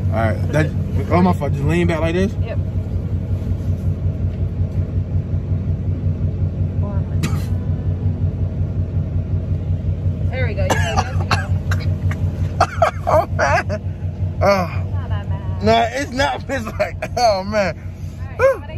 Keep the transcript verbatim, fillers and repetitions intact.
Alright, that, oh my fault, just lean back like this? Yep. There we go, you're good to go. Oh man! Oh. Not that bad. No, it's not, it's like, oh man. Alright,